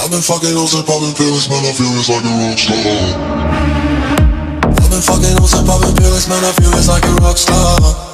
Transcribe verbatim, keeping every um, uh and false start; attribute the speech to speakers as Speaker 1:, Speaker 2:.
Speaker 1: I've been fucking hoes and popping pills, man, I feel it's like a rock star. I've been fucking hoes and popping pills, man, I feel it's like a rock star.